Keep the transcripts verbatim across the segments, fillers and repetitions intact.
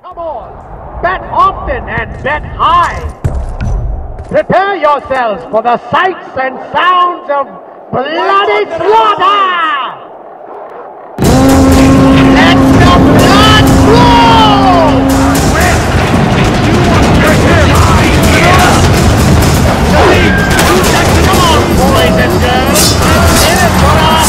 Come on, bet often and bet high. Prepare yourselves for the sights and sounds of bloody slaughter! Let the blood flow! Come on, boys and girls, let's get it for our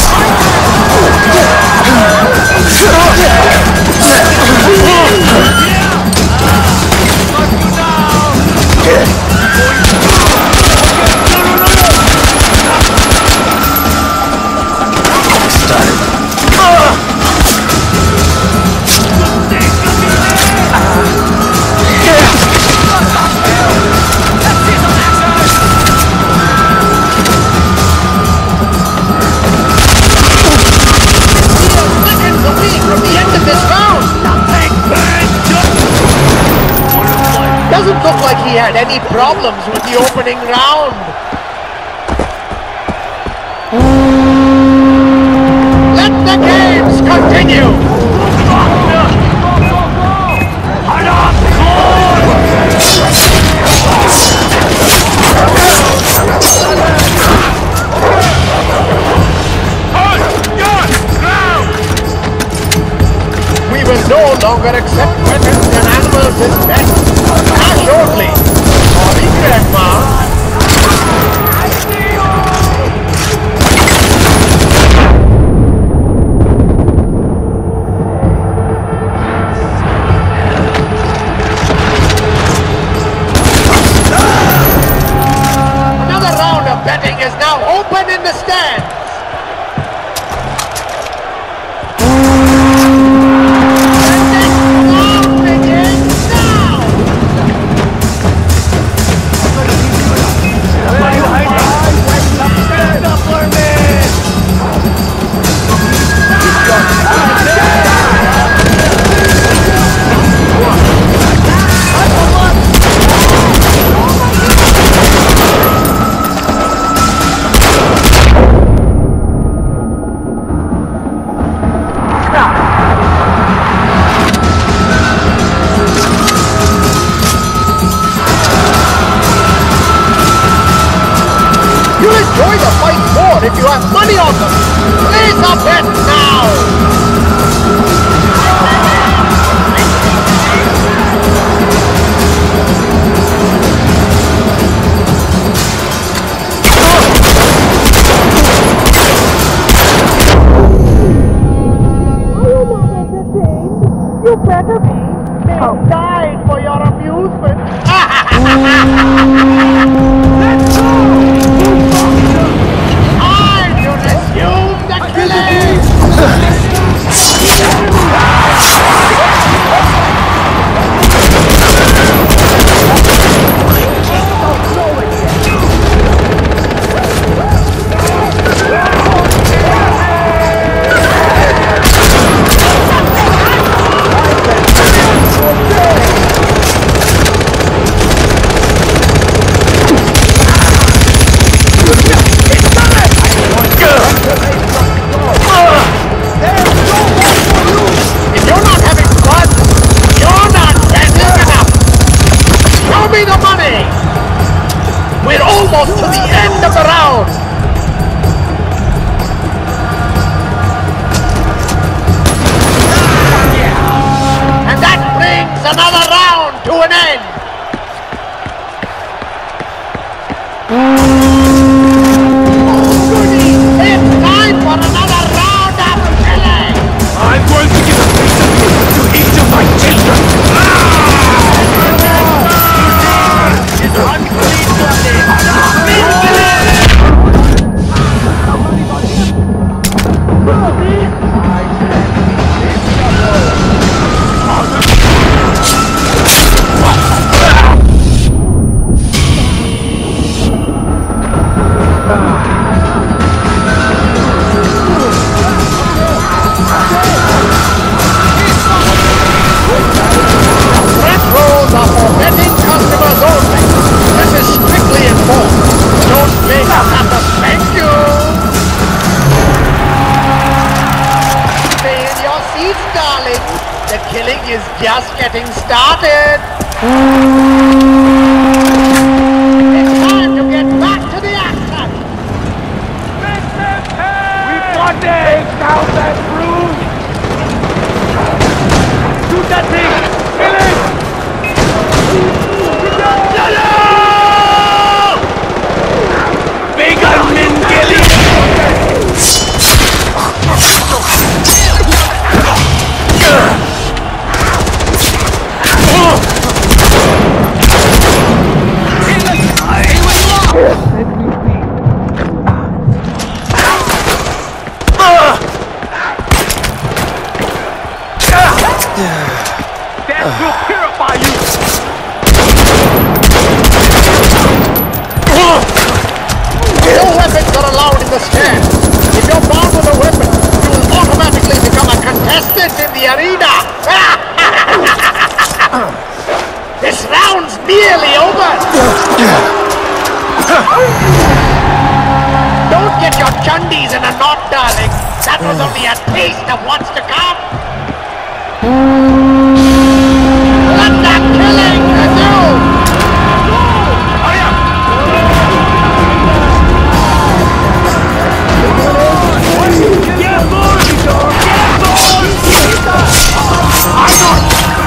Doesn't look like he had any problems with the opening round. Let the games continue! We will no longer accept weapons and animals as pets. Shortly. Sorry, Grandma. Another round of betting is now open in the stands. If you have money on them, place a bet now! Are you not entertained? You better be. They oh. died for your amusement. Let's go! Resume the killing! Almost to the end of the round! And that brings another round to an end! Oh, goody! It's time for another round of killing! I'm going to give a piece of you to each of my children! It's unclean blooded! What? started. It's time to get back to the action. We want it! Take down that broom! Shoot that thing! Kill it! Big Armin Gilly! That will purify you! No weapons are allowed in the stand. If you're found with a weapon, you will automatically become a contestant in the arena. This round's nearly over. Don't get your chundies in a knot, darling. That was only a taste of what's to come. Let that killing resume. Hurry up! Get aboard, dog! Get aboard!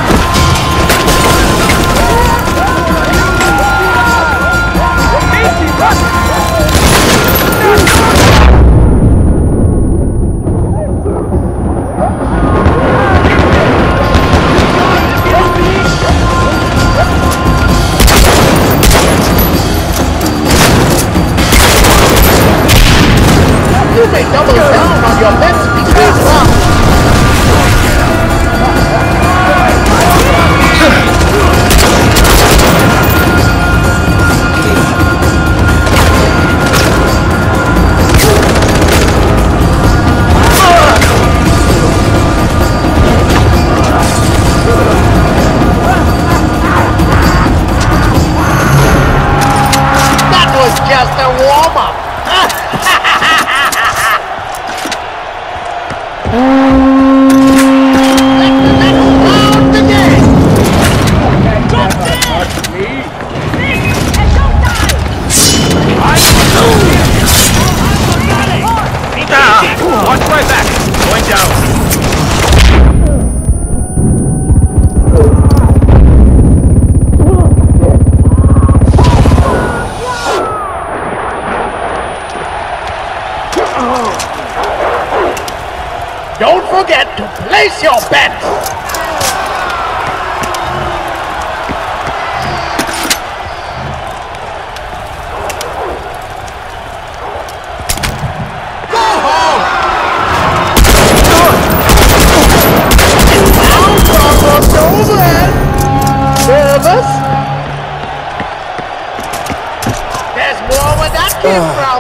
You may double down on your bets between rounds. That was just a warm-up. Let the next round begin. Watch right back! Going down! Don't forget to place your bets. Round's almost over. Nervous? There's more where that came from.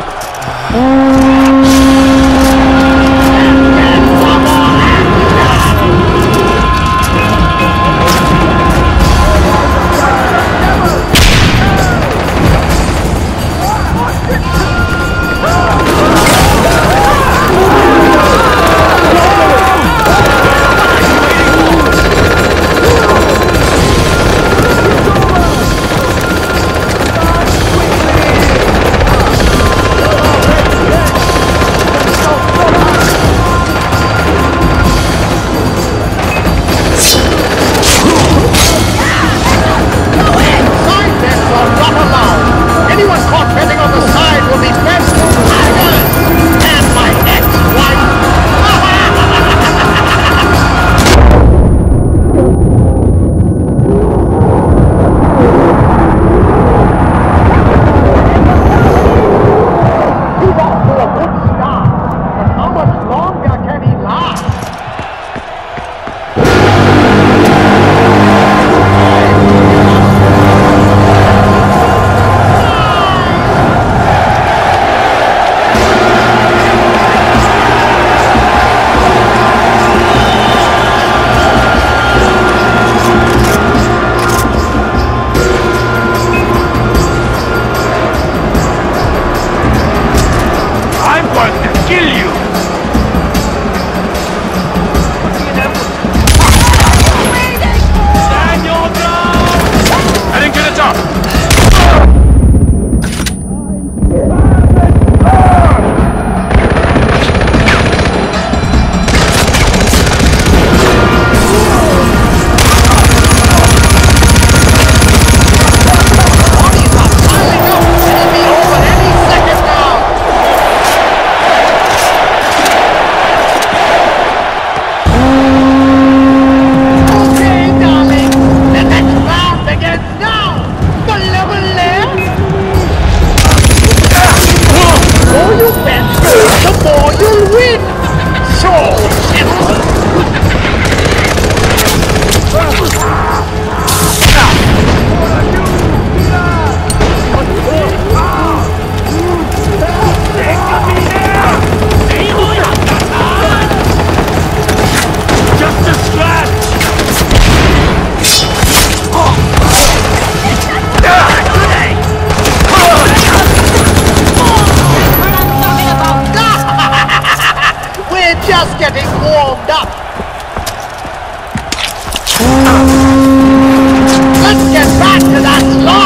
just getting warmed up. Let's get back to that slaughter.